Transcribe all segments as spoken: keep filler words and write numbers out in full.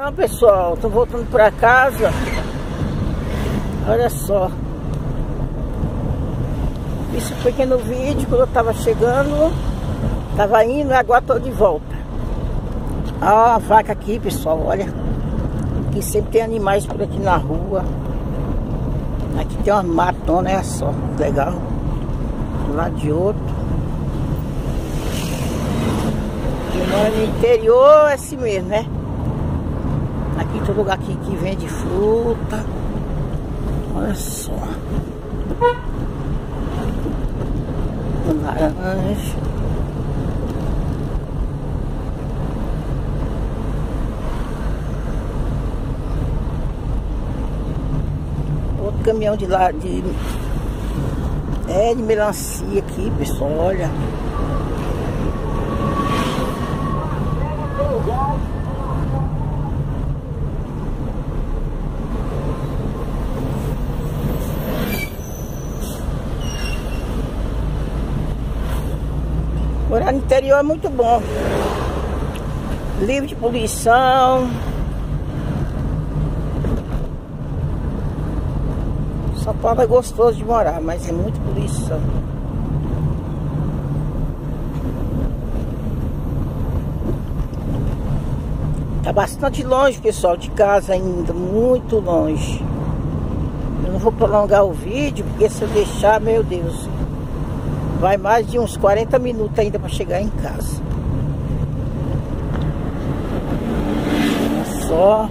Então, pessoal, tô voltando pra casa. Olha só. Isso foi pequeno vídeo quando eu tava chegando. Tava indo e agora tô de volta. Ó, a vaca aqui, pessoal, olha. Aqui sempre tem animais por aqui na rua. Aqui tem uma matona, olha só. Legal. Do lado de outro. Quem mora no interior é assim mesmo, né? Aqui todo lugar aqui que vende fruta. Olha só. Laranja. Outro caminhão de lá de é de melancia aqui, pessoal, olha. Morar no interior é muito bom. Livre de poluição. São Paulo é gostoso de morar, mas é muito poluição. Tá bastante longe, pessoal, de casa ainda. Muito longe. Eu não vou prolongar o vídeo, porque se eu deixar, meu Deus, vai mais de uns quarenta minutos ainda para chegar em casa. Olha só.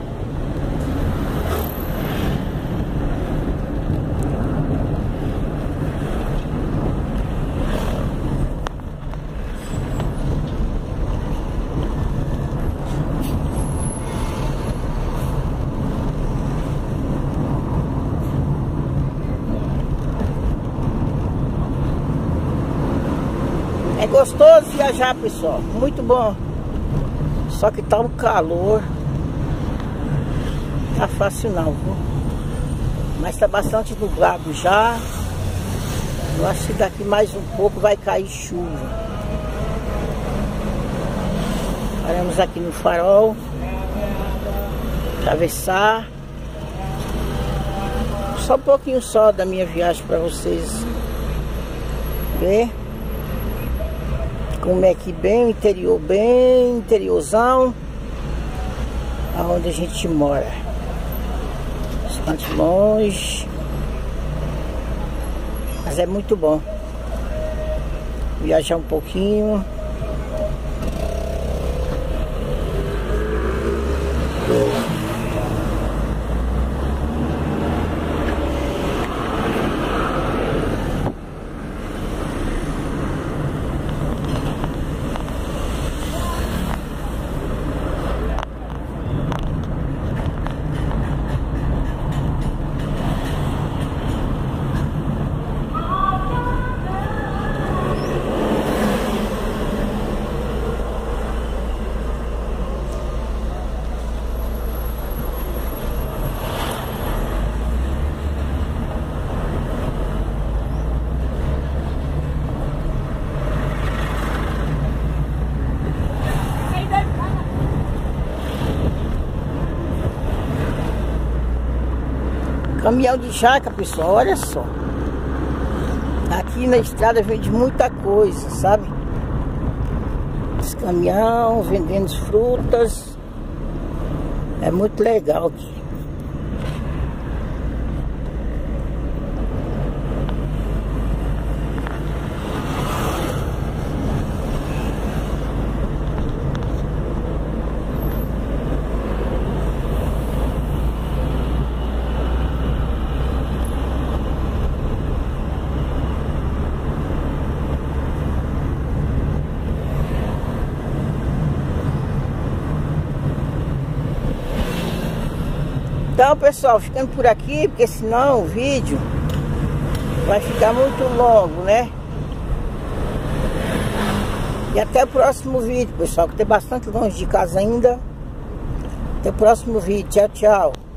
É gostoso viajar, pessoal, muito bom. Só que tá um calor. Tá fácil não, viu? Mas tá bastante nublado já. Eu acho que daqui mais um pouco vai cair chuva. Paramos aqui no farol. Atravessar. Só um pouquinho só da minha viagem para vocês ver como é que bem interior, bem interiorzão, aonde a gente mora. Bastante longe, mas é muito bom viajar um pouquinho. Caminhão de jaca, pessoal, olha só. Aqui na estrada vende muita coisa, sabe? Esse caminhão vendendo frutas. É muito legal aqui. Então, pessoal, ficando por aqui, porque senão o vídeo vai ficar muito longo, né? E até o próximo vídeo, pessoal, que tem bastante longe de casa ainda. Até o próximo vídeo. Tchau, tchau.